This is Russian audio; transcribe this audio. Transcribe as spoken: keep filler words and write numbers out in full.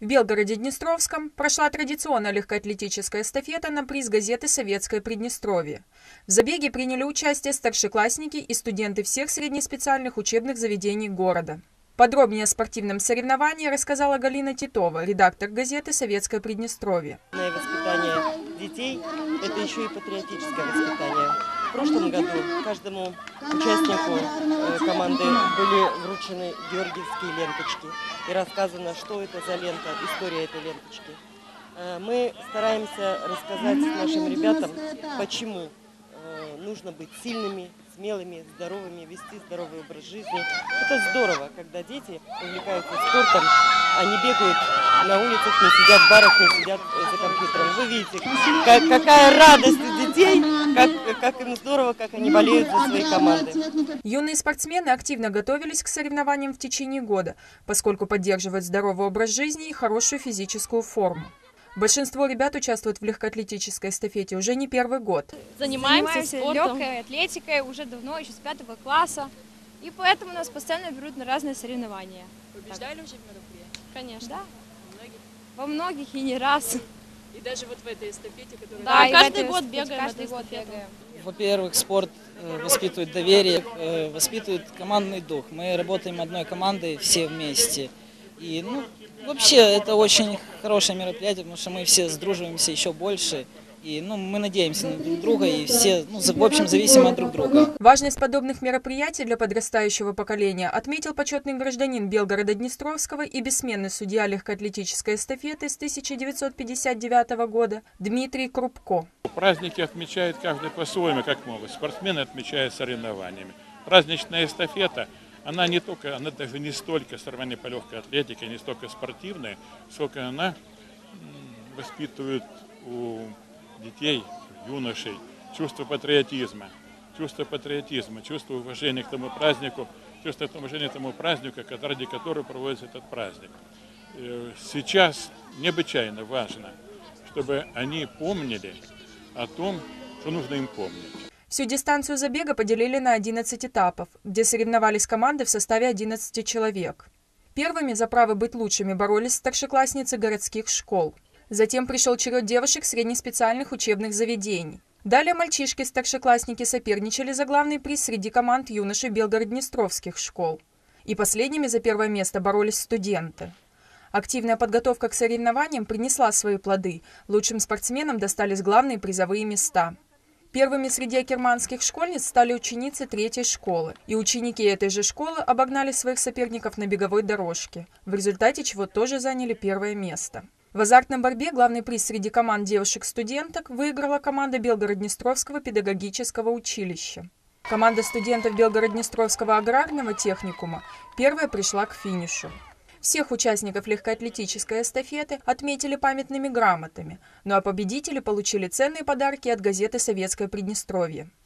В Белгороде-Днестровском прошла традиционная легкоатлетическая эстафета на приз газеты «Советское Приднестровье». В забеге приняли участие старшеклассники и студенты всех среднеспециальных учебных заведений города. Подробнее о спортивном соревновании рассказала Галина Титова, редактор газеты «Советское Приднестровье». Воспитание детей – это еще и патриотическое воспитание. В прошлом году каждому участнику команды были вручены георгиевские ленточки и рассказано, что это за лента, история этой ленточки. Мы стараемся рассказать нашим ребятам, почему нужно быть сильными, смелыми, здоровыми, вести здоровый образ жизни. Это здорово, когда дети увлекаются спортом, они бегают на улицах, не сидят в барах, не сидят за компьютером. Вы видите, как, какая радость у детей, как, как им здорово, как они болеют за свои команды. Юные спортсмены активно готовились к соревнованиям в течение года, поскольку поддерживают здоровый образ жизни и хорошую физическую форму. Большинство ребят участвуют в легкоатлетической эстафете уже не первый год. Занимаемся, Занимаемся спортом. легкой атлетикой уже давно, еще с пятого класса. И поэтому нас постоянно берут на разные соревнования. Побеждали так. уже в мероприятиях? Конечно. Да. Во многих? Во многих и не раз. И даже вот в этой эстафете, которая... Да, да каждый год бегаем. Каждый год бегаем. Во-первых, спорт воспитывает доверие, воспитывает командный дух. Мы работаем одной командой, все вместе. И, ну, вообще, это очень хорошее мероприятие, потому что мы все сдруживаемся еще больше. И, ну, мы надеемся на друг друга, и все, ну, в общем, зависим от друг друга. Важность подобных мероприятий для подрастающего поколения отметил почетный гражданин Белгорода-Днестровского и бессменный судья легкоатлетической эстафеты с тысяча девятьсот пятьдесят девятого года Дмитрий Крупко. Праздники отмечает каждый по-своему, как могут. Спортсмены отмечают соревнованиями. Праздничная эстафета, она не только, она даже не столько соревнования по легкой атлетике, не столько спортивная, сколько она воспитывает у детей, юношей, чувство патриотизма, чувство патриотизма, чувство уважения к тому празднику, чувство уважения к тому празднику, ради которого проводится этот праздник. Сейчас необычайно важно, чтобы они помнили о том, что нужно им помнить. Всю дистанцию забега поделили на одиннадцать этапов, где соревновались команды в составе одиннадцати человек. Первыми за право быть лучшими боролись старшеклассницы городских школ. Затем пришел черед девушек среднеспециальных учебных заведений. Далее мальчишки-старшеклассники соперничали за главный приз среди команд юношей белгород-днестровских школ. И последними за первое место боролись студенты. Активная подготовка к соревнованиям принесла свои плоды. Лучшим спортсменам достались главные призовые места. Первыми среди акерманских школьниц стали ученицы третьей школы. И ученики этой же школы обогнали своих соперников на беговой дорожке, в результате чего тоже заняли первое место. В азартной борьбе главный приз среди команд девушек-студенток выиграла команда Белгород-Днестровского педагогического училища. Команда студентов Белгород-Днестровского аграрного техникума первая пришла к финишу. Всех участников легкоатлетической эстафеты отметили памятными грамотами, ну а победители получили ценные подарки от газеты «Советское Приднестровье».